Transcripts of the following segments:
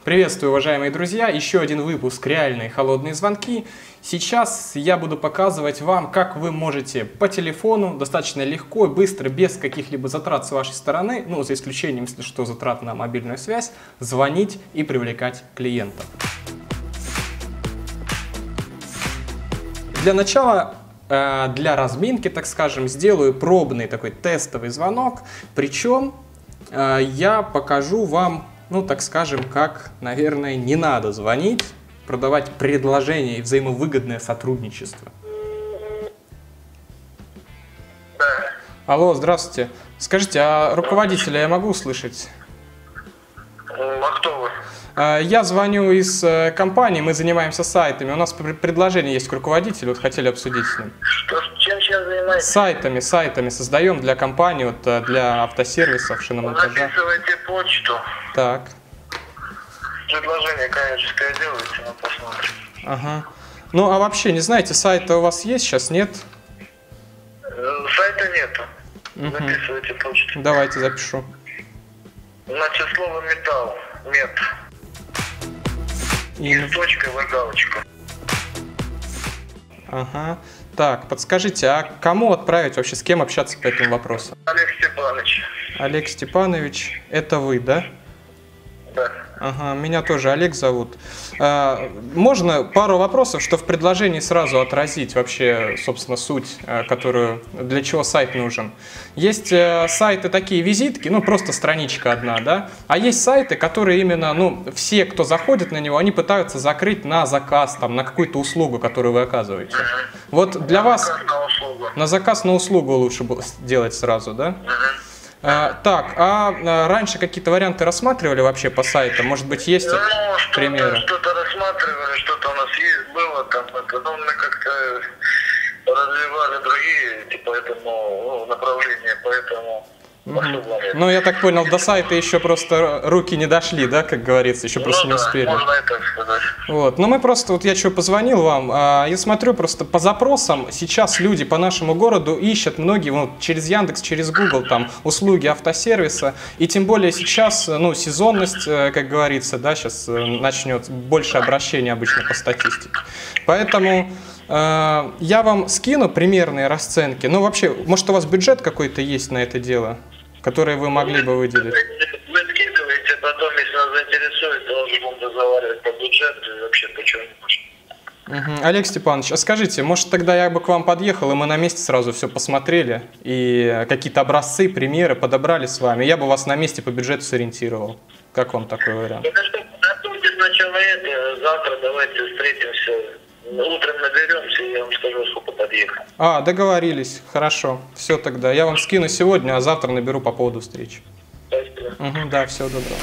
Приветствую, уважаемые друзья! Еще один выпуск «Реальные холодные звонки». Сейчас я буду показывать вам, как вы можете по телефону достаточно легко и быстро, без каких-либо затрат с вашей стороны, ну, за исключением, если что, затрат на мобильную связь, звонить и привлекать клиентов. Для начала, для разминки, так скажем, сделаю пробный такой тестовый звонок. Причем я покажу вам, ну, так скажем, как, наверное, не надо звонить, продавать предложения и взаимовыгодное сотрудничество. Алло, здравствуйте. Скажите, а руководителя я могу услышать? А кто вы? Я звоню из компании, мы занимаемся сайтами. У нас предложение есть к руководителю, вот хотели обсудить с ним. Чем занимаетесь? Сайтами создаем для компании, вот, для автосервисов, шиномонтажа. Написывайте почту. Так. Предложение коммерческое делаете, мы посмотрим. Ага. Ну, а вообще, не знаете, сайта у вас есть, сейчас нет? Сайта нету. Записывайте почту. Давайте запишу. Значит, слово металл. Мет. И... Точка, галочка. Ага. Так, подскажите, а кому отправить вообще, с кем общаться по этому вопросу? Олег Степанович. Олег Степанович, это вы, да? Да. Ага, меня тоже Олег зовут. Можно пару вопросов, что в предложении сразу отразить вообще, собственно, суть, которую, для чего сайт нужен. Есть сайты такие визитки, ну просто страничка одна, да? А есть сайты, которые именно, ну, все, кто заходит на него, они пытаются закрыть на заказ, там, на какую-то услугу, которую вы оказываете. Вот для вас на заказ на услугу лучше было делать сразу, да? Так, а раньше какие-то варианты рассматривали вообще по сайтам? Может быть, есть примеры? Что-то рассматривали, что-то у нас есть, было там, но мы как-то развивали другие, типа, этому направления, поэтому... Ну, я так понял, до сайта еще просто руки не дошли, да, как говорится, еще просто не успели. Можно и так сказать. Вот, ну мы просто, вот я что, позвонил вам, я смотрю просто по запросам, сейчас люди по нашему городу ищут многие, вот, через Яндекс, через Google, там, услуги автосервиса, и тем более сейчас, ну, сезонность, как говорится, да, сейчас начнет больше обращений обычно по статистике. Поэтому... я вам скину примерные расценки. Ну, вообще, может, у вас бюджет какой-то есть на это дело, который вы могли бы выделить? Вы скидываете, потом, если нас заинтересует, то уже будем разговаривать по бюджету и вообще по чему-нибудь. Олег Степанович, а скажите, может, тогда я бы к вам подъехал, и мы на месте сразу все посмотрели, и какие-то образцы, примеры подобрали с вами, я бы вас на месте по бюджету сориентировал. Как вам такой вариант? Готовьте сначала это, завтра давайте встретимся. Утром наберемся, и я вам скажу, сколько подъехал. Договорились. Хорошо. Все тогда. Я вам скину сегодня, а завтра наберу по поводу встречи. Спасибо. Да, всего доброго.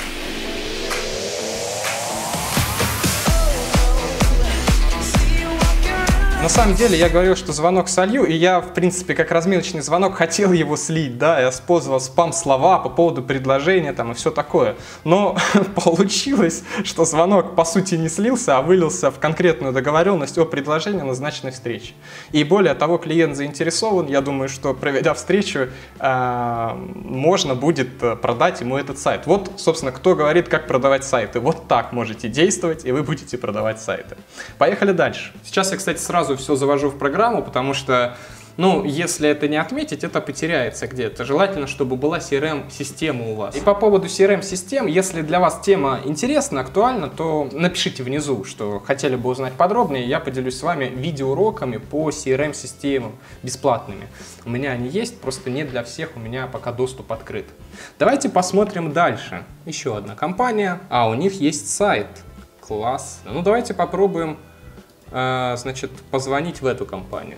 На самом деле я говорил, что звонок солью, и я, в принципе, как разминочный звонок хотел его слить, да, я использовал спам-слова по поводу предложения там и все такое. Но получилось, что звонок по сути не слился, а вылился в конкретную договоренность о предложении назначенной встречи. И более того, клиент заинтересован, я думаю, что проведя встречу, можно будет продать ему этот сайт. Вот, собственно, кто говорит, как продавать сайты. Вот так можете действовать, и вы будете продавать сайты. Поехали дальше. Сейчас я, кстати, сразу все завожу в программу, потому что, ну, если это не отметить, это потеряется где-то. Желательно, чтобы была CRM-система у вас. И по поводу CRM-систем, если для вас тема интересна, актуальна, то напишите внизу, что хотели бы узнать подробнее. Я поделюсь с вами видеоуроками по CRM-системам бесплатными. У меня они есть, просто не для всех, у меня пока доступ открыт. Давайте посмотрим дальше. Еще одна компания, а у них есть сайт. Классно. Ну, давайте попробуем, значит, позвонить в эту компанию.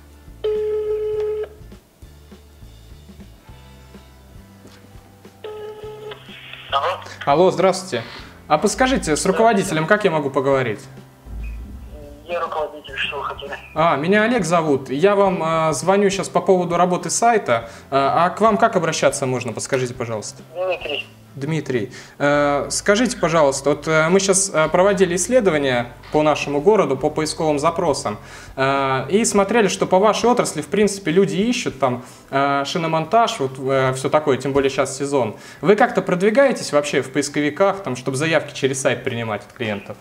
Алло, здравствуйте. А подскажите, с руководителем как я могу поговорить? Я руководитель, что вы хотели? Меня Олег зовут. Я вам звоню сейчас по поводу работы сайта. А к вам как обращаться можно? Подскажите, пожалуйста. Дмитрий. Дмитрий, скажите, пожалуйста, вот мы сейчас проводили исследования по нашему городу, по поисковым запросам, и смотрели, что по вашей отрасли, в принципе, люди ищут там шиномонтаж, вот все такое, тем более сейчас сезон. Вы как-то продвигаетесь вообще в поисковиках, там, чтобы заявки через сайт принимать от клиентов?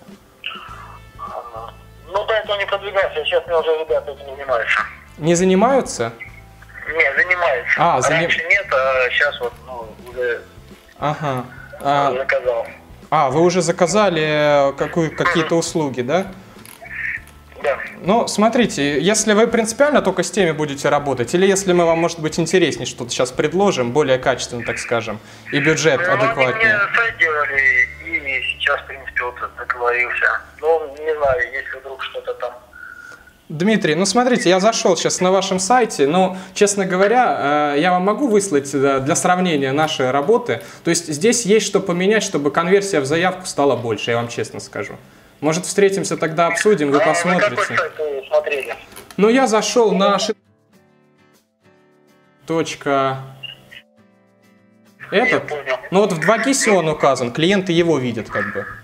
Ну, до этого не продвигаюсь, сейчас мне уже ребята этим не занимаются. Не занимаются? Не, занимаются. Раньше нет, а сейчас вот, ну, уже заказал. Вы уже заказали какие-то услуги, да? Да. Ну, смотрите, если вы принципиально только с теми будете работать, или если мы вам, может быть, интереснее что-то сейчас предложим, более качественно, так скажем, и бюджет адекватнее. Они мне сайт делали, и сейчас, в принципе, вот договорился. Ну, не знаю, если вдруг что-то там. Дмитрий, ну смотрите, я зашел сейчас на вашем сайте, но, честно говоря, я вам могу выслать для сравнения наши работы. То есть здесь есть что поменять, чтобы конверсия в заявку стала больше, я вам честно скажу. Может, встретимся тогда, обсудим, вы посмотрите. Вы какой сайт вы смотрели? Ну, я зашел на этот. Ну, вот в 2GIS он указан, клиенты его видят как бы.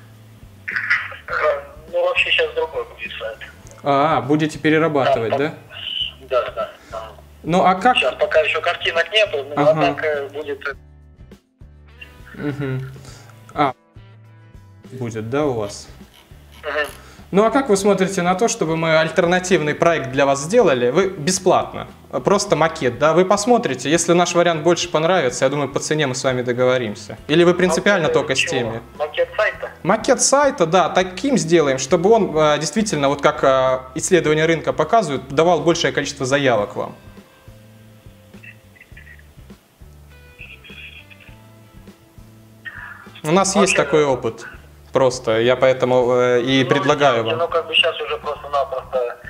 Ну, вообще сейчас другой будет сайт. Будете перерабатывать, да? Да. Ну, а как... Сейчас пока еще картинок нету, но так будет... Будет, да, у вас? Ну, а как вы смотрите на то, чтобы мы альтернативный проект для вас сделали? Вы бесплатно, просто макет, да? Вы посмотрите, если наш вариант больше понравится, я думаю, по цене мы с вами договоримся. Или вы принципиально только с теми? Макет сайта? Макет сайта, да, таким сделаем, чтобы он действительно, вот как исследования рынка показывают, давал большее количество заявок вам. У нас есть такой опыт. Просто, я поэтому и предлагаю вам. Ну, как бы сейчас уже просто-напросто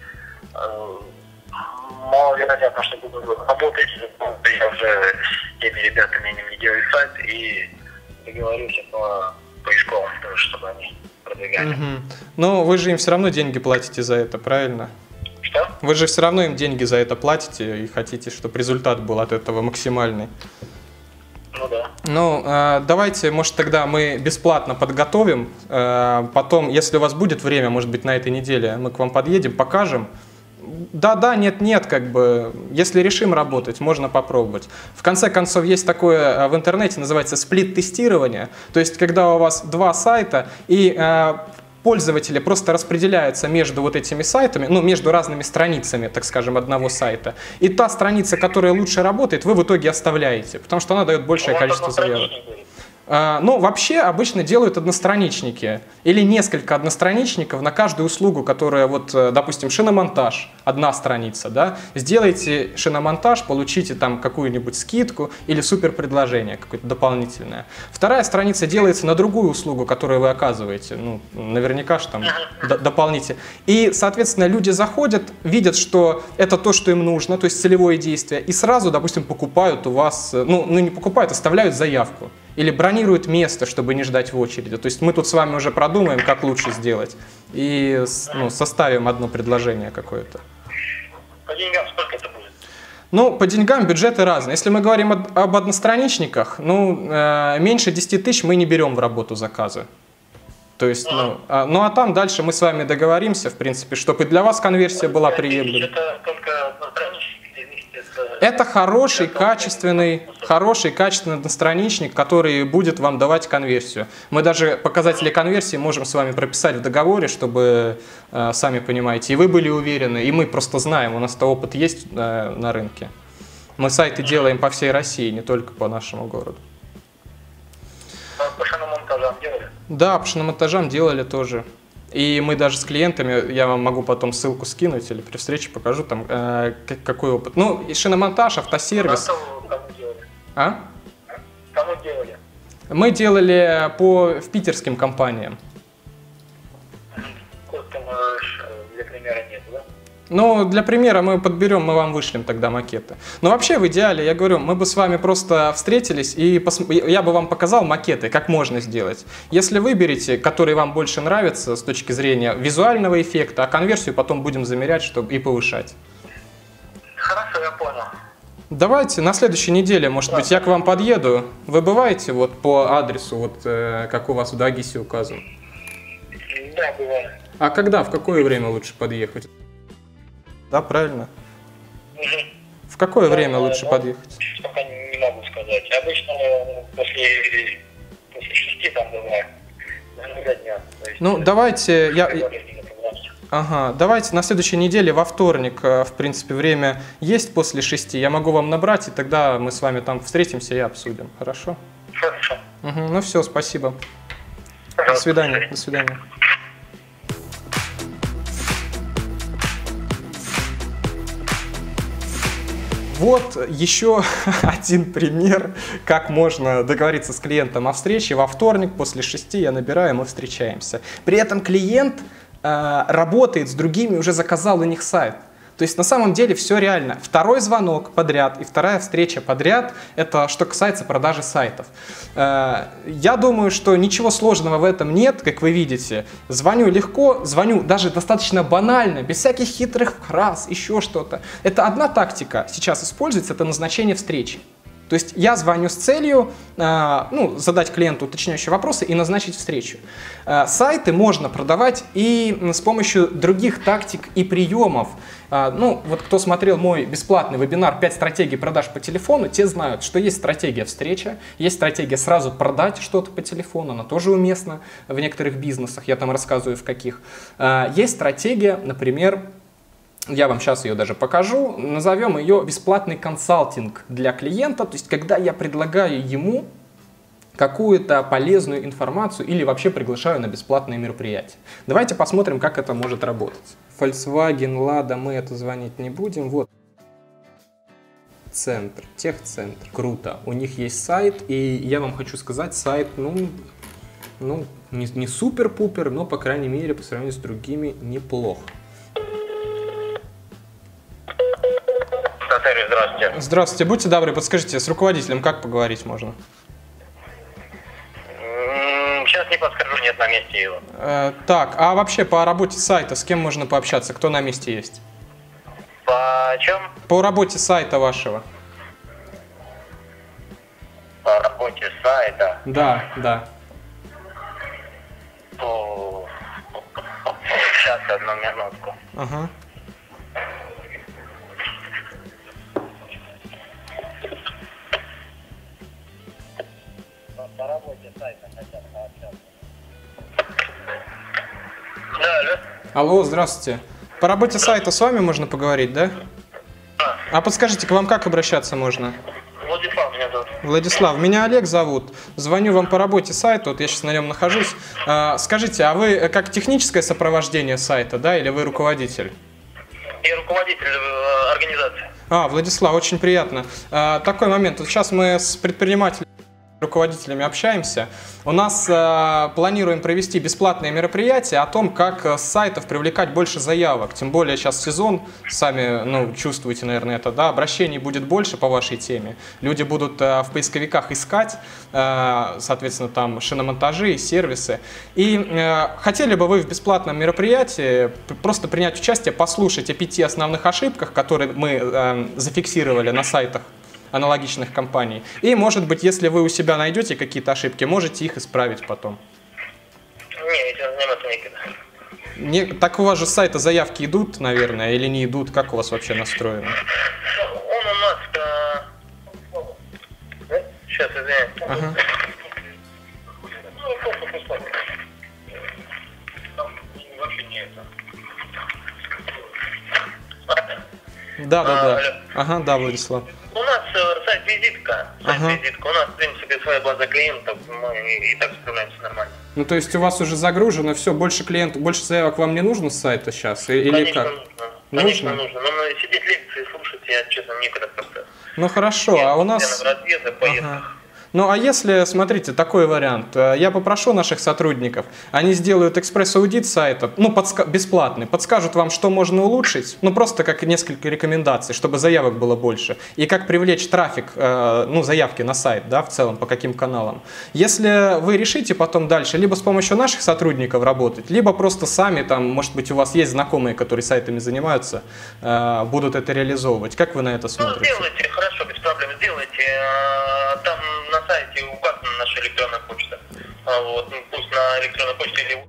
маловероятно, что буду работать. Я уже с теми ребятами не делаю сайт и договорюсь по поисковым тоже, чтобы они продвигали. Но вы же им все равно деньги платите за это, правильно? Что? Вы же все равно им деньги за это платите и хотите, чтобы результат был от этого максимальный. Ну да. Ну, давайте, может, тогда мы бесплатно подготовим. Потом, если у вас будет время, может быть, на этой неделе, мы к вам подъедем, покажем. Да, нет, как бы, если решим работать, можно попробовать. В конце концов, есть такое в интернете, называется сплит-тестирование. То есть, когда у вас два сайта и пользователи просто распределяются между вот этими сайтами, ну, между разными страницами, так скажем, одного сайта. И та страница, которая лучше работает, вы в итоге оставляете, потому что она дает большее количество заявок. Ну, вообще обычно делают одностраничники или несколько одностраничников на каждую услугу, которая, вот, допустим, шиномонтаж, одна страница, да, сделайте шиномонтаж, получите там какую-нибудь скидку или супер предложение какое-то дополнительное. Вторая страница делается на другую услугу, которую вы оказываете, ну, наверняка же там дополнительно. И, соответственно, люди заходят, видят, что это то, что им нужно, то есть целевое действие, и сразу, допустим, покупают у вас, ну не покупают, оставляют заявку. Или бронируют место, чтобы не ждать в очереди. То есть мы тут с вами уже продумаем, как лучше сделать. И составим одно предложение какое-то. По деньгам сколько это будет? Ну, по деньгам бюджеты разные. Если мы говорим об одностраничниках, ну, меньше 10 тысяч мы не берем в работу заказы. То есть, а там дальше мы с вами договоримся, в принципе, чтобы и для вас конверсия была приемлемой. Это только одностраничник? Это хороший, качественный одностраничник, который будет вам давать конверсию. Мы даже показатели конверсии можем с вами прописать в договоре, чтобы, сами понимаете, и вы были уверены, и мы просто знаем, у нас-то опыт есть на рынке. Мы сайты делаем по всей России, не только по нашему городу. По шиномонтажам делали? Да, по шиномонтажам делали тоже. И мы даже с клиентами, я вам могу потом ссылку скинуть или при встрече покажу, там, какой опыт. Ну, и шиномонтаж, автосервис. Кому делали? Кому делали? Мы делали в питерским компаниям. Для примера нет, да? Ну, для примера мы подберем, мы вам вышлем тогда макеты. Но вообще, в идеале, я говорю, мы бы с вами просто встретились, и я бы вам показал макеты, как можно сделать. Если выберете, который вам больше нравится с точки зрения визуального эффекта, а конверсию потом будем замерять и повышать. Хорошо, я понял. Давайте на следующей неделе, может быть, я к вам подъеду. Вы бываете вот по адресу, вот как у вас в Дагисе указан? Да, бывает. А когда, в какое время лучше подъехать? Да, правильно. В какое время лучше подъехать? Пока не могу сказать. Обычно после 6 там бывает. До дня. Ну, давайте Ага, давайте на следующей неделе во вторник, в принципе, время есть после 6. Я могу вам набрать, и тогда мы с вами там встретимся и обсудим. Хорошо? Хорошо. Угу, ну все, спасибо. До свидания. До свидания. Вот еще один пример, как можно договориться с клиентом о встрече. Во вторник после 6 я набираю, мы встречаемся. При этом клиент работает с другими, уже заказал у них сайт. То есть на самом деле все реально. Второй звонок подряд и вторая встреча подряд, это что касается продажи сайтов. Я думаю, что ничего сложного в этом нет, как вы видите. Звоню легко, звоню даже достаточно банально, без всяких хитрых фраз, еще что-то. Это одна тактика сейчас используется, это назначение встречи. То есть я звоню с целью задать клиенту уточняющие вопросы и назначить встречу. Сайты можно продавать и с помощью других тактик и приемов. Вот кто смотрел мой бесплатный вебинар «5 стратегий продаж по телефону», те знают, что есть стратегия встреча, есть стратегия сразу продать что-то по телефону, она тоже уместна в некоторых бизнесах, я там рассказываю в каких. Есть стратегия, например, я вам сейчас ее даже покажу, назовем ее бесплатный консалтинг для клиента, то есть когда я предлагаю ему какую-то полезную информацию или вообще приглашаю на бесплатное мероприятие. Давайте посмотрим, как это может работать. Volkswagen, Lada, мы это звонить не будем. Вот. Центр, техцентр. Круто. У них есть сайт, и я вам хочу сказать, сайт, не супер-пупер, но, по крайней мере, по сравнению с другими, неплох. Здравствуйте. Здравствуйте. Будьте добры, подскажите, с руководителем как поговорить можно? Сейчас не подскажу, нет на месте его. Так, а вообще по работе сайта с кем можно пообщаться? Кто на месте есть? По чем? По работе сайта вашего. По работе сайта? Да. Сейчас, одну минутку. Ага. По работе сайта хотят пообщаться. Да. Алло, здравствуйте. По работе сайта с вами можно поговорить, да? А подскажите, к вам как обращаться можно? Владислав меня зовут. Владислав, меня Олег зовут. Звоню вам по работе сайта, вот я сейчас на нем нахожусь. Скажите, а вы как техническое сопровождение сайта, да, или вы руководитель? Я руководитель организации. Владислав, очень приятно. Такой момент. Вот сейчас мы с предпринимателями, руководителями общаемся. У нас планируем провести бесплатное мероприятие о том, как с сайтов привлекать больше заявок. Тем более сейчас сезон, сами чувствуете, наверное, это, да, обращений будет больше по вашей теме. Люди будут в поисковиках искать, соответственно, там шиномонтажи, сервисы. И хотели бы вы в бесплатном мероприятии просто принять участие, послушать о 5 основных ошибках, которые мы зафиксировали на сайтах аналогичных компаний. И, может быть, если вы у себя найдете какие-то ошибки, можете их исправить потом. Не, этим заниматься некогда. Так у вас же с сайта заявки идут, наверное, или не идут? Как у вас вообще настроено? Он у нас... Сейчас, извиняюсь. Ага. Вообще не это. Да. Ага, да, Владислав. У нас сайт-визитка. У нас, в принципе, своя база клиентов, мы и так справляемся нормально. Ну, то есть у вас уже загружено все, больше клиентов, больше заявок вам не нужно с сайта сейчас? Или Конечно, как? Конечно, нужно. Но сидеть лекции слушать, я, честно, некогда просто. Ну, хорошо, а у нас... В разъезды, поездках. Ну а если, смотрите, такой вариант, я попрошу наших сотрудников, они сделают экспресс-аудит сайта, ну бесплатный, подскажут вам, что можно улучшить, ну просто как несколько рекомендаций, чтобы заявок было больше, и как привлечь трафик, ну заявки на сайт, да, в целом, по каким каналам. Если вы решите потом дальше, либо с помощью наших сотрудников работать, либо просто сами, там, может быть, у вас есть знакомые, которые сайтами занимаются, будут это реализовывать. Как вы на это смотрите? Ну, сделайте, хорошо, без проблем, сделайте. Там на сайте указана наша электронная почта. Вот, ну, пусть на электронной почте или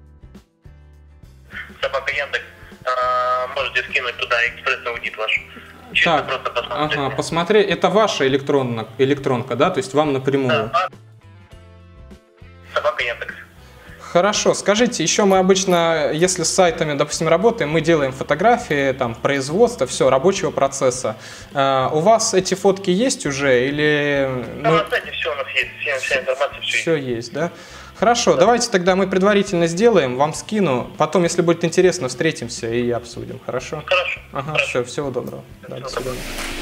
собака Яндекс, можете скинуть туда экспресс-аудит ваш. Чисто Так, просто посмотрите. ага, посмотри, это ваша электронка, да, то есть вам напрямую? Да, собака Яндекс. Хорошо, скажите, еще мы обычно, если с сайтами, допустим, работаем, мы делаем фотографии, там, производства, все, рабочего процесса. У вас эти фотки есть уже или... Там на сайте все у нас есть, вся информация, все есть, да? Хорошо, давайте тогда мы предварительно сделаем, вам скину, потом, если будет интересно, встретимся и обсудим, хорошо? Хорошо. Ага, хорошо. все, всего доброго. Да, до свидания.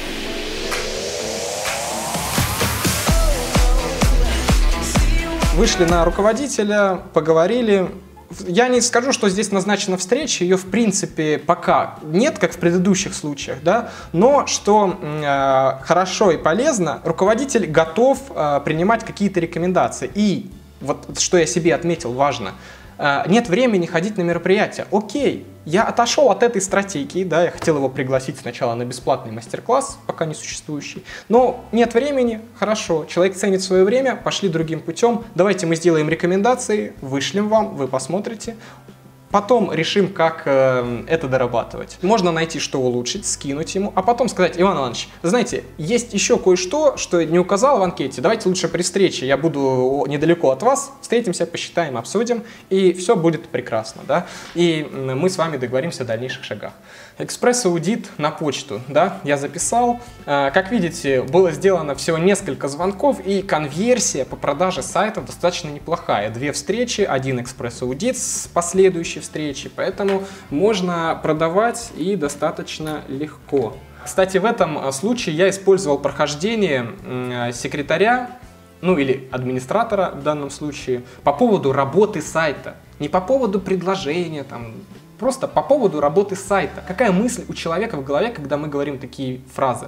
Вышли на руководителя, поговорили. Я не скажу, что здесь назначена встреча, ее в принципе пока нет, как в предыдущих случаях, да, но что хорошо и полезно, руководитель готов принимать какие-то рекомендации. И вот что я себе отметил, важно, нет времени ходить на мероприятия. Окей, я отошел от этой стратегии, да, я хотел его пригласить сначала на бесплатный мастер-класс, пока не существующий, но нет времени, хорошо, человек ценит свое время, пошли другим путем, давайте мы сделаем рекомендации, вышлем вам, вы посмотрите. Потом решим, как это дорабатывать. Можно найти, что улучшить, скинуть ему, а потом сказать: Иван Иванович, знаете, есть еще кое-что, что я не указал в анкете, давайте лучше при встрече, я буду недалеко от вас, встретимся, посчитаем, обсудим, и все будет прекрасно, да, и мы с вами договоримся о дальнейших шагах. Экспресс-аудит на почту, да, я записал. Как видите, было сделано всего несколько звонков, и конверсия по продаже сайтов достаточно неплохая. 2 встречи, 1 экспресс-аудит с последующей встречи, поэтому можно продавать и достаточно легко. Кстати, в этом случае я использовал прохождение секретаря, ну или администратора в данном случае, по поводу работы сайта. Не по поводу предложения, там, просто по поводу работы сайта. Какая мысль у человека в голове, когда мы говорим такие фразы?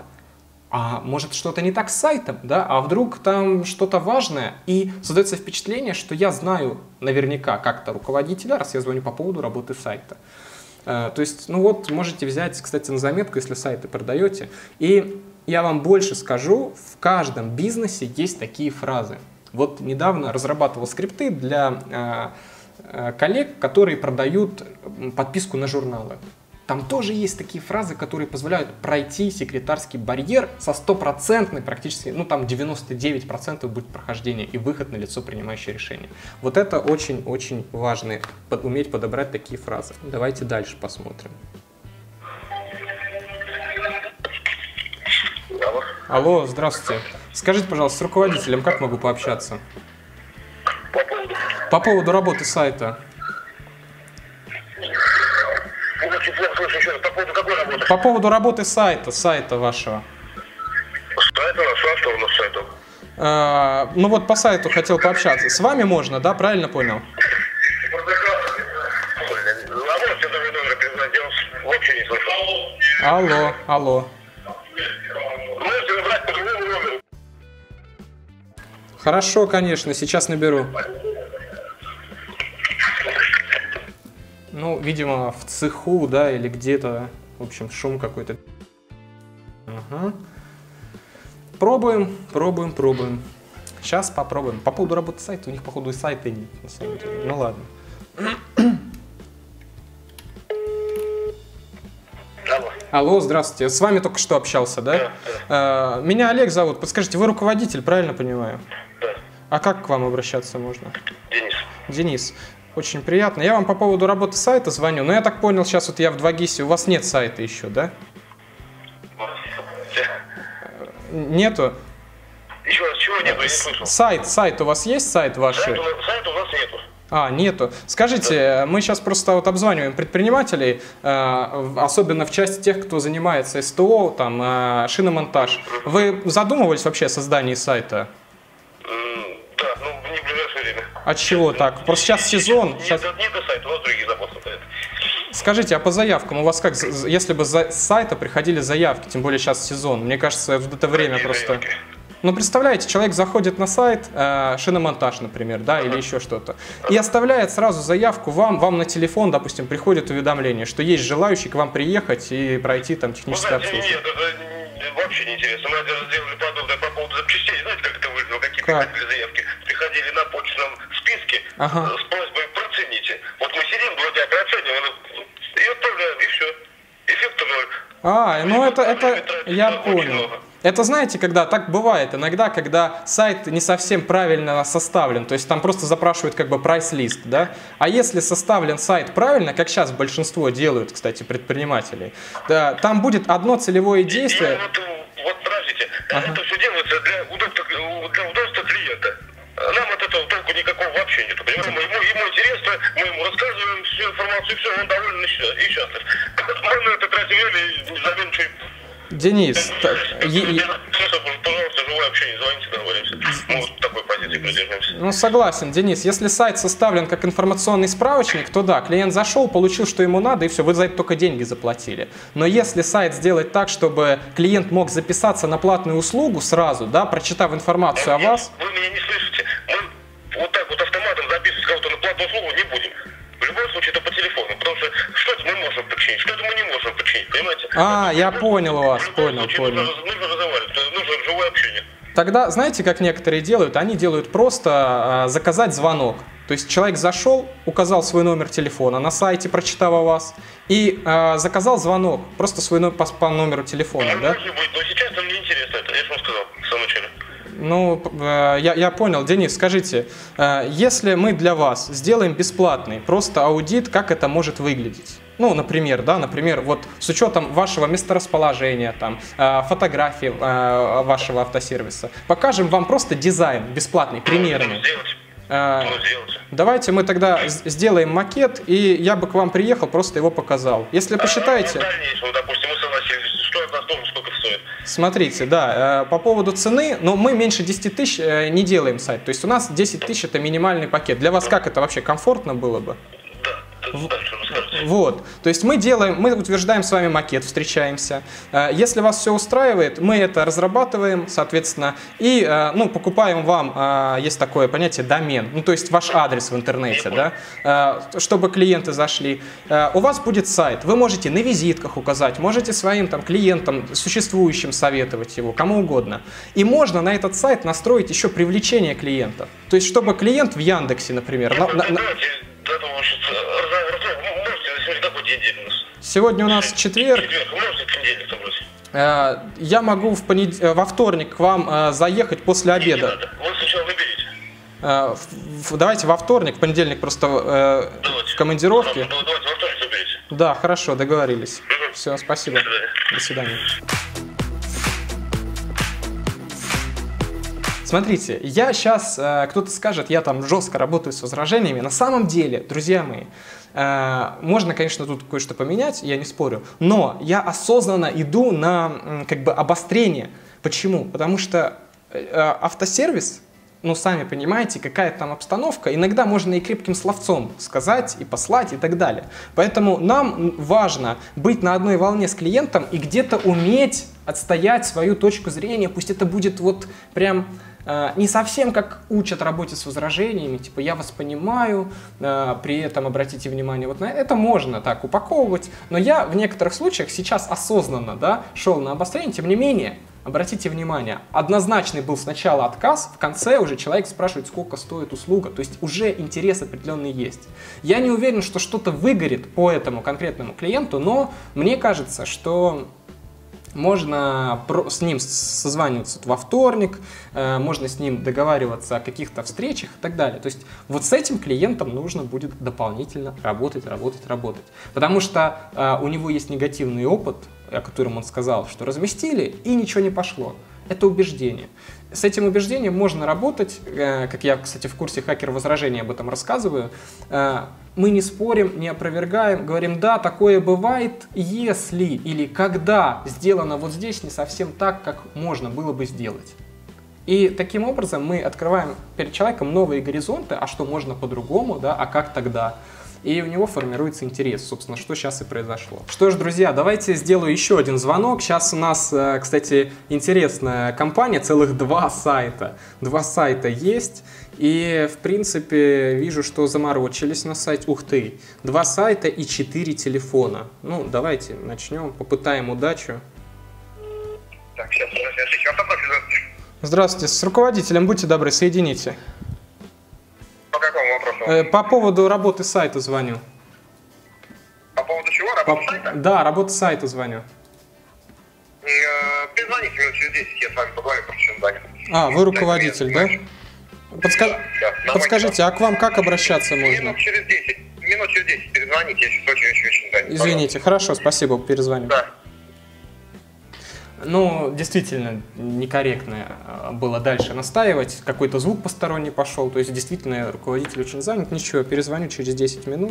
А может что-то не так с сайтом, да? А вдруг там что-то важное? И создается впечатление, что я знаю наверняка как-то руководителя, раз я звоню по поводу работы сайта. То есть, ну вот, можете взять, кстати, на заметку, если сайты продаете. И я вам больше скажу, в каждом бизнесе есть такие фразы. Вот недавно разрабатывал скрипты для коллег, которые продают подписку на журналы. Там тоже есть такие фразы, которые позволяют пройти секретарский барьер со 100% практически, ну там 99% будет прохождение и выход на лицо, принимающее решение. Вот это очень-очень важно, уметь подобрать такие фразы. Давайте дальше посмотрим. Алло, здравствуйте. Скажите, пожалуйста, с руководителем как могу пообщаться? По поводу работы сайта. По поводу какой работы? По поводу работы сайта вашего. Что у нас сайта? Ну вот по сайту хотел пообщаться. С вами можно, да? Правильно понял? Вообще не слышу. Алло. Можете набрать по другому номеру? Хорошо, конечно, сейчас наберу. Ну, видимо, в цеху, да, или где-то, в общем, шум какой-то. Ага. Пробуем. Сейчас попробуем. По поводу работы сайта, у них, походу, и сайта нет, на самом деле. Ну, ладно. Алло, здравствуйте. С вами только что общался, да? Да. Меня Олег зовут. Подскажите, вы руководитель, правильно понимаю? Да. А как к вам обращаться можно? Денис. Очень приятно. Я вам по поводу работы сайта звоню, но я так понял, сейчас вот я в 2GIS, у вас нет сайта еще, да? Нету? Еще раз, чего нету? Я не слышал. Сайт у вас есть, сайт ваш? Сайта у нас нету. Нету. Скажите, мы сейчас просто вот обзваниваем предпринимателей, особенно в части тех, кто занимается СТО, там, шиномонтаж. Вы задумывались вообще о создании сайта? От чего так? Просто сейчас сезон. Нет сайта, у нас другие заботы стоят. Скажите, а по заявкам у вас как? Если бы с сайта приходили заявки, тем более сейчас сезон, мне кажется, в это время просто... Заявки? Ну, представляете, человек заходит на сайт, шиномонтаж, например, да, или еще что-то, и оставляет сразу заявку вам на телефон, допустим, приходит уведомление, что есть желающий к вам приехать и пройти там техническое обслуживание. Нет, это вообще не интересно. Мы даже сделали подобное по поводу запчастей. Знаете, как это выглядело? Какие Как? приходили заявки? Приходили на почтовом списке с просьбой процените. Вот мы сидим, 2 дня процениваем, и отправляем, и все. Эффект ноль. Ну это я понял. Это знаете, когда так бывает, иногда, когда сайт не совсем правильно составлен, то есть там просто запрашивают как бы прайс-лист, да? А если составлен сайт правильно, как сейчас большинство делают, кстати, предпринимателей, да, там будет одно целевое действие. Вот подождите, это все делается для удобства клиента. Нам от этого толку никакого вообще нет. Понимаем, ему интересно, мы ему рассказываем всю информацию, все, он доволен и счастлив. Мы на это тратим время, не знаем, что... Денис, пожалуйста, живое общение, звоните, договоримся. Мы вот такой позиции придерживаемся. Ну, согласен, Денис, если сайт составлен как информационный справочник, то да, клиент зашел, получил, что ему надо, и все, вы за это только деньги заплатили. Но если сайт сделать так, чтобы клиент мог записаться на платную услугу сразу, да, прочитав информацию о вас... Вы меня не слышите. Мы вот так вот автоматом записывать кого-то на платную услугу не будем. В любом случае это по телефону, потому что что-то мы можем починить, что-то мы не можем починить, понимаете? Я понял вас, понял. Нужно разговаривать, нужно живое общение. Тогда, знаете, как некоторые делают? Они делают просто заказать звонок. То есть человек зашел, указал свой номер телефона на сайте, прочитав о вас, и заказал звонок, просто свой номер по номеру телефона, да? Может быть, но сейчас нам не интересно это, я же вам сказал в самом начале. Ну, я понял. Денис, скажите, если мы для вас сделаем бесплатный просто аудит, как это может выглядеть? Ну, например, вот с учетом вашего месторасположения, там, фотографий вашего автосервиса, покажем вам просто дизайн бесплатный, примерный. Давайте мы тогда сделаем макет, и я бы к вам приехал, просто его показал. Если посчитаете... Допустим, мы согласились, что от нас тоже сколько стоит. Смотрите, да, по поводу цены, но мы меньше 10 тысяч не делаем сайт. То есть у нас 10 тысяч это минимальный пакет. Для вас как это вообще комфортно было бы? Вот, то есть мы утверждаем с вами макет, встречаемся. Если вас все устраивает, мы это разрабатываем, соответственно, и покупаем вам, есть такое понятие, домен, ну то есть ваш адрес в интернете, да, чтобы клиенты зашли. У вас будет сайт, вы можете на визитках указать, можете своим там клиентам, существующим советовать его, кому угодно. И можно на этот сайт настроить еще привлечение клиентов. То есть чтобы клиент в Яндексе, например... Сегодня у нас четверг. Я могу во вторник к вам заехать после обеда. Вы сначала наберите. Давайте во вторник, в понедельник просто в командировке. Давайте во вторник заберите. Да, хорошо, договорились. Все, спасибо. До свидания. Смотрите, я сейчас, кто-то скажет, я там жестко работаю с возражениями. На самом деле, друзья мои, можно, конечно, тут кое-что поменять, я не спорю, но я осознанно иду на как бы обострение. Почему? Потому что автосервис, ну, сами понимаете, какая там обстановка, иногда можно и крепким словцом сказать, и послать, и так далее. Поэтому нам важно быть на одной волне с клиентом и где-то уметь отстоять свою точку зрения, пусть это будет вот прям... не совсем как учат работе с возражениями, типа я вас понимаю, при этом обратите внимание, вот на это можно так упаковывать, но я в некоторых случаях сейчас осознанно, да, шел на обострение, тем не менее, обратите внимание, однозначный был сначала отказ, в конце уже человек спрашивает, сколько стоит услуга, то есть уже интерес определенный есть. Я не уверен, что что-то выгорит по этому конкретному клиенту, но мне кажется, что... Можно с ним созваниваться во вторник, можно с ним договариваться о каких-то встречах и так далее. То есть вот с этим клиентом нужно будет дополнительно работать. Потому что у него есть негативный опыт, о котором он сказал, что разместили и ничего не пошло. Это убеждение. С этим убеждением можно работать, как я, кстати, в курсе «Хакер возражений» об этом рассказываю. Мы не спорим, не опровергаем, говорим, да, такое бывает, если или когда сделано вот здесь не совсем так, как можно было бы сделать. И таким образом мы открываем перед человеком новые горизонты, а что можно по-другому, да, а как тогда. И у него формируется интерес, собственно, что сейчас и произошло. Что ж, друзья, давайте сделаю еще один звонок. Сейчас у нас, кстати, интересная компания, целых 2 сайта. 2 сайта есть, и, в принципе, вижу, что заморочились на сайте. Ух ты, 2 сайта и 4 телефона. Ну, давайте начнем, попытаем удачу. Так, сейчас, здравствуйте. Здравствуйте, с руководителем, будьте добры, соедините. По какому вопросу? По поводу работы сайта звоню. По поводу чего? Работы сайта? Да, работы сайта звоню. Перезвоните минут через 10, я с вами поговорю, потому что занят. А, вы руководитель, да? Подскажите, а к вам как обращаться можно? Минут через 10 перезвоните, я сейчас очень занят. Извините, хорошо, спасибо, перезвоню. Да. Ну, действительно, некорректно было дальше настаивать, какой-то звук посторонний пошел, то есть действительно руководитель очень занят, ничего, перезвоню через 10 минут.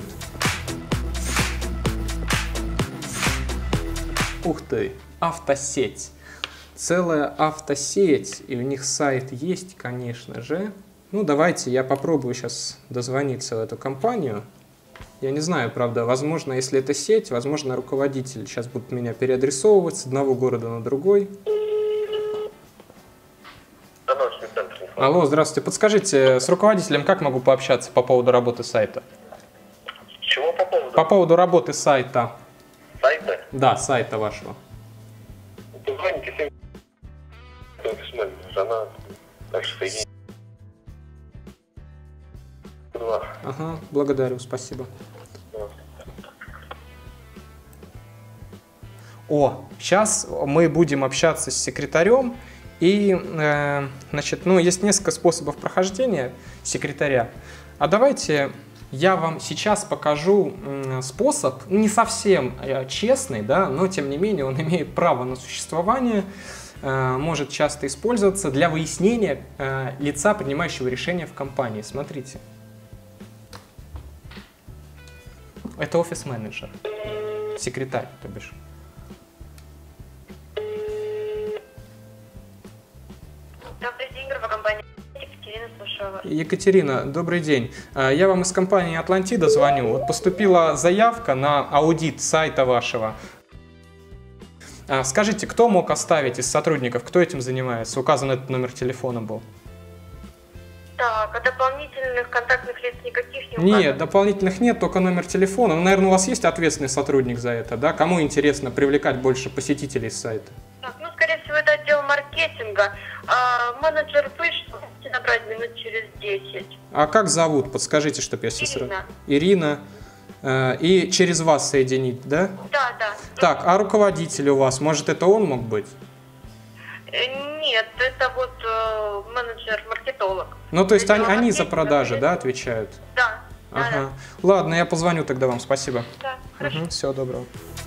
Ух ты, автосеть, целая автосеть, и у них сайт есть, конечно же. Ну, давайте я попробую сейчас дозвониться в эту компанию. Я не знаю, правда, возможно, если это сеть, возможно, руководитель сейчас будет меня переадресовывать с одного города на другой. Алло, здравствуйте. Подскажите, с руководителем как могу пообщаться по поводу работы сайта? Чего по поводу? По поводу работы сайта. Сайта? Да, сайта вашего. Позвоните 7 жена, так что соедините. Ага, благодарю, спасибо. О, сейчас мы будем общаться с секретарем, и, значит, ну, есть несколько способов прохождения секретаря. А давайте я вам сейчас покажу способ, не совсем честный, да, но тем не менее он имеет право на существование, может часто использоваться для выяснения лица, принимающего решения в компании. Смотрите. Это офис-менеджер, секретарь, то бишь. Добрый день, группа компании Екатерина, слушаю вас. Екатерина, добрый день. Я вам из компании Атлантида звоню. Вот поступила заявка на аудит сайта вашего. Скажите, кто мог оставить из сотрудников, кто этим занимается? Указан этот номер телефона был. Так, а дополнительных контактных лиц никаких не указано? Нет, дополнительных нет, только номер телефона. Ну, наверное, у вас есть ответственный сотрудник за это, да? Кому интересно привлекать больше посетителей с сайта? Так, ну, скорее всего, это отдел маркетинга. Менеджер вышел, можете набрать минут через 10. А как зовут? Подскажите, чтобы я сразу... Ирина. Ирина. И через вас соединить, да? Да, да. Так, а руководитель у вас, может, это он мог быть? Нет, это вот менеджер-маркетолог. Ну, то есть они за маркетинга, продажи, да, отвечают? Да. Ага. Ладно, я позвоню тогда вам, спасибо. Да, хорошо. Всего доброго.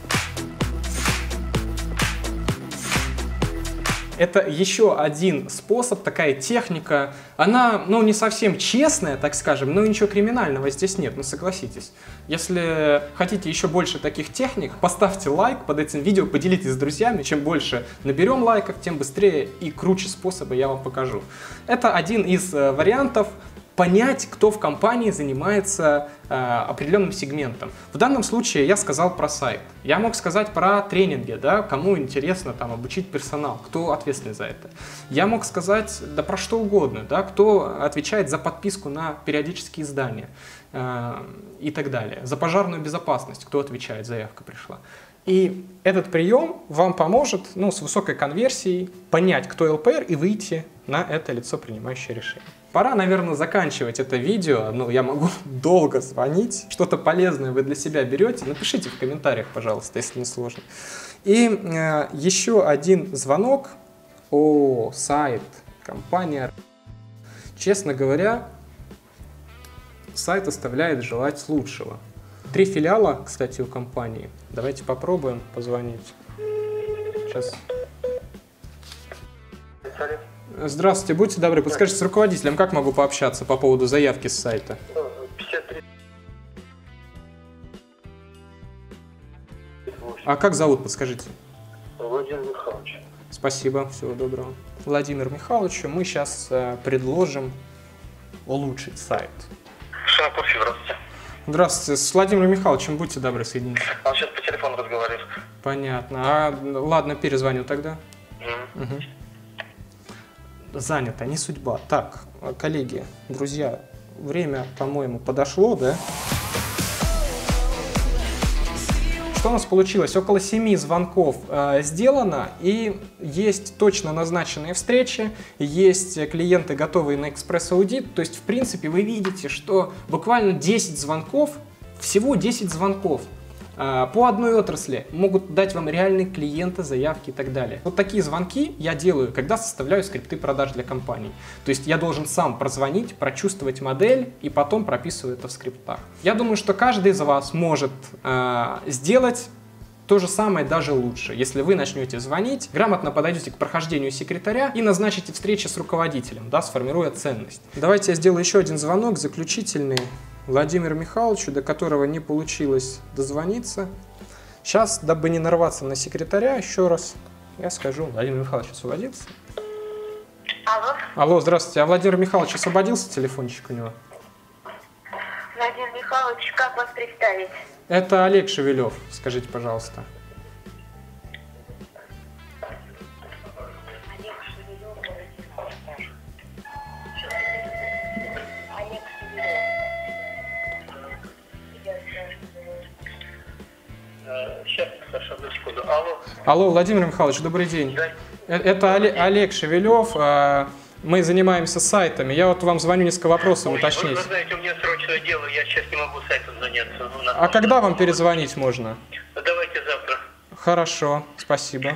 Это еще один способ, такая техника. Она, ну, не совсем честная, так скажем, но ничего криминального здесь нет, ну, согласитесь. Если хотите еще больше таких техник, поставьте лайк под этим видео, поделитесь с друзьями. Чем больше наберем лайков, тем быстрее и круче способы я вам покажу. Это один из вариантов понять, кто в компании занимается определенным сегментом. В данном случае я сказал про сайт. Я мог сказать про тренинги, да, кому интересно там обучить персонал, кто ответственный за это. Я мог сказать, да, про что угодно, да, кто отвечает за подписку на периодические издания и так далее. За пожарную безопасность, кто отвечает, заявка пришла. И этот прием вам поможет, ну, с высокой конверсией понять, кто ЛПР, и выйти на это лицо, принимающее решение. Пора, наверное, заканчивать это видео. Ну, я могу долго звонить. Что-то полезное вы для себя берете. Напишите в комментариях, пожалуйста, если не сложно. И еще один звонок. О, сайт, компания. Честно говоря, сайт оставляет желать лучшего. 3 филиала, кстати, у компании. Давайте попробуем позвонить. Сейчас. Здравствуйте, будьте добры, подскажите, с руководителем как могу пообщаться по поводу заявки с сайта? 53. А как зовут, подскажите? Владимир Михайлович. Спасибо, всего доброго. Владимиру Михайловичу мы сейчас предложим улучшить сайт. Шинокурсе, здравствуйте. Здравствуйте, с Владимиром Михайловичем будьте добры соединиться. Он сейчас по телефону разговаривает. Понятно. Ладно, перезвоню тогда. Угу. Занято, не судьба. Так, коллеги, друзья, время, по-моему, подошло, да? Что у нас получилось? Около 7 звонков сделано, и есть точно назначенные встречи, есть клиенты, готовые на экспресс-аудит. То есть, в принципе, вы видите, что буквально 10 звонков, всего 10 звонков по одной отрасли могут дать вам реальные клиенты, заявки и так далее. Вот такие звонки я делаю, когда составляю скрипты продаж для компаний. То есть я должен сам прозвонить, прочувствовать модель и потом прописываю это в скриптах. Я думаю, что каждый из вас может сделать то же самое, даже лучше, если вы начнете звонить, грамотно подойдете к прохождению секретаря и назначите встречи с руководителем, да, сформируя ценность. Давайте я сделаю еще один звонок, заключительный, Владимиру Михайловичу, до которого не получилось дозвониться. Сейчас, дабы не нарваться на секретаря, еще раз я скажу. Владимир Михайлович освободился? Алло. Алло, здравствуйте. А Владимир Михайлович освободился, телефончик у него? Владимир Михайлович, как вас представить? Это Олег Шевелев, скажите, пожалуйста. Сейчас, хорошо, одну секунду. Алло. Алло, Владимир Михайлович, добрый день. Да. Это Олег Шевелев. Мы занимаемся сайтами. Я вот вам звоню, несколько вопросов уточнить. Вы знаете, у меня срочное дело, я сейчас не могу сайтом заняться. А когда вам перезвонить можно? Давайте завтра. Хорошо, спасибо.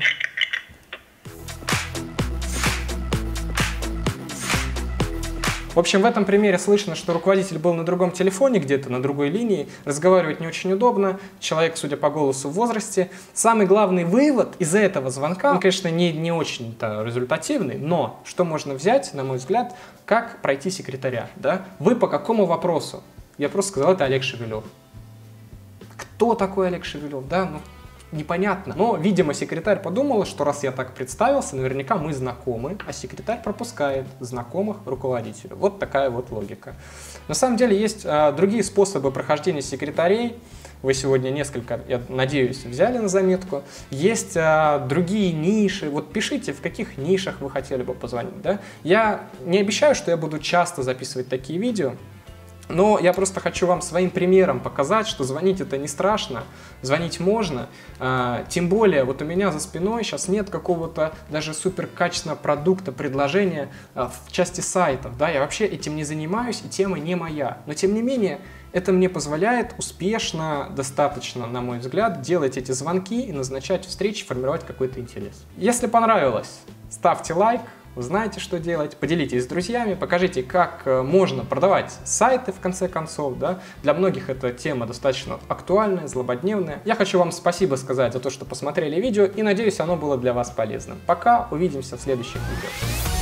В общем, в этом примере слышно, что руководитель был на другом телефоне, где-то на другой линии, разговаривать не очень удобно, человек, судя по голосу, в возрасте. Самый главный вывод из этого звонка, он, конечно, не очень-то результативный, но что можно взять, на мой взгляд, как пройти секретаря, да? Вы по какому вопросу? Я просто сказал, это Олег Шевелев. Кто такой Олег Шевелев, да? Ну, непонятно. Но, видимо, секретарь подумала, что раз я так представился, наверняка мы знакомы, а секретарь пропускает знакомых руководителю. Вот такая вот логика. На самом деле есть другие способы прохождения секретарей. Вы сегодня несколько, я надеюсь, взяли на заметку. Есть другие ниши. Вот пишите, в каких нишах вы хотели бы позвонить. Да? Я не обещаю, что я буду часто записывать такие видео. Но я просто хочу вам своим примером показать, что звонить это не страшно, звонить можно. Тем более, вот у меня за спиной сейчас нет какого-то даже супер качественного продукта, предложения в части сайтов. Да? Я вообще этим не занимаюсь, и тема не моя. Но тем не менее, это мне позволяет успешно, достаточно, на мой взгляд, делать эти звонки и назначать встречи, формировать какой-то интерес. Если понравилось, ставьте лайк. Вы знаете, что делать, поделитесь с друзьями, покажите, как можно продавать сайты, в конце концов, да? Для многих эта тема достаточно актуальная, злободневная. Я хочу вам спасибо сказать за то, что посмотрели видео, и надеюсь, оно было для вас полезным. Пока, увидимся в следующих видео.